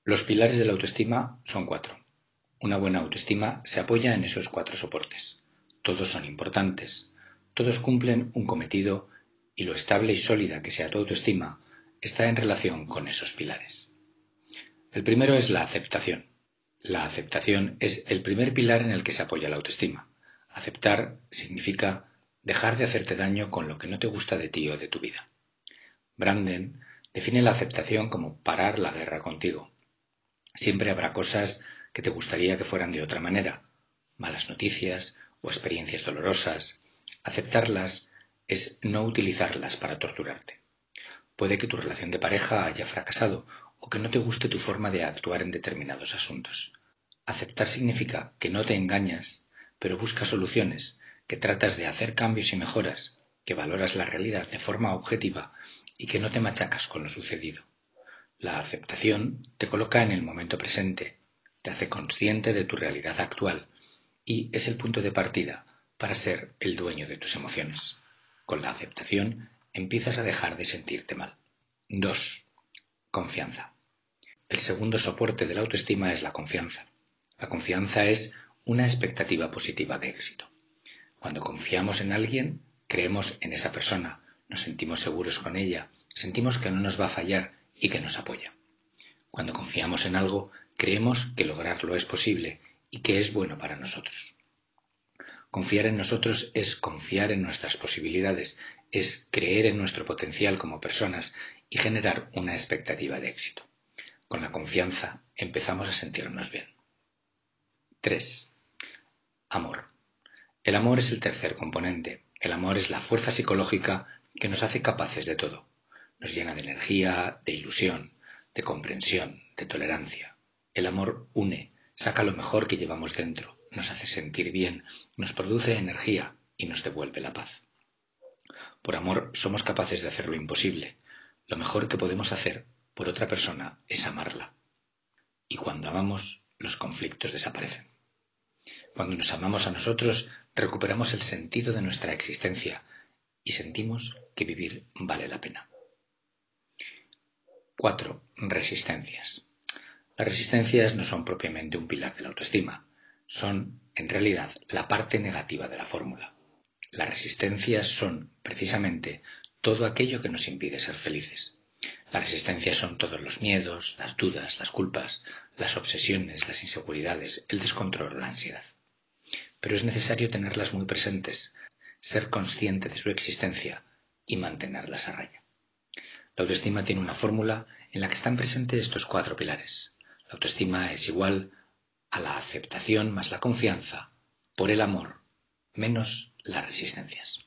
Los pilares de la autoestima son 4. Una buena autoestima se apoya en esos 4 soportes. Todos son importantes, todos cumplen un cometido y lo estable y sólida que sea tu autoestima está en relación con esos pilares. El primero es la aceptación. La aceptación es el primer pilar en el que se apoya la autoestima. Aceptar significa dejar de hacerte daño con lo que no te gusta de ti o de tu vida. Branden define la aceptación como parar la guerra contigo. Siempre habrá cosas que te gustaría que fueran de otra manera, malas noticias o experiencias dolorosas. Aceptarlas es no utilizarlas para torturarte. Puede que tu relación de pareja haya fracasado o que no te guste tu forma de actuar en determinados asuntos. Aceptar significa que no te engañas, pero buscas soluciones, que tratas de hacer cambios y mejoras, que valoras la realidad de forma objetiva y que no te machacas con lo sucedido. La aceptación te coloca en el momento presente, te hace consciente de tu realidad actual y es el punto de partida para ser el dueño de tus emociones. Con la aceptación empiezas a dejar de sentirte mal. 2. Confianza. El segundo soporte de la autoestima es la confianza. La confianza es una expectativa positiva de éxito. Cuando confiamos en alguien, creemos en esa persona, nos sentimos seguros con ella, sentimos que no nos va a fallar y que nos apoya. Cuando confiamos en algo, creemos que lograrlo es posible y que es bueno para nosotros. Confiar en nosotros es confiar en nuestras posibilidades, es creer en nuestro potencial como personas y generar una expectativa de éxito. Con la confianza empezamos a sentirnos bien. 3. Amor. El amor es el tercer componente. El amor es la fuerza psicológica que nos hace capaces de todo. Nos llena de energía, de ilusión, de comprensión, de tolerancia. El amor une, saca lo mejor que llevamos dentro, nos hace sentir bien, nos produce energía y nos devuelve la paz. Por amor somos capaces de hacer lo imposible. Lo mejor que podemos hacer por otra persona es amarla. Y cuando amamos, los conflictos desaparecen. Cuando nos amamos a nosotros, recuperamos el sentido de nuestra existencia y sentimos que vivir vale la pena. 4. Resistencias. Las resistencias no son propiamente un pilar de la autoestima, son, en realidad, la parte negativa de la fórmula. Las resistencias son, precisamente, todo aquello que nos impide ser felices. Las resistencias son todos los miedos, las dudas, las culpas, las obsesiones, las inseguridades, el descontrol, la ansiedad. Pero es necesario tenerlas muy presentes, ser consciente de su existencia y mantenerlas a raya. La autoestima tiene una fórmula en la que están presentes estos 4 pilares. La autoestima es igual a la aceptación más la confianza por el amor menos las resistencias.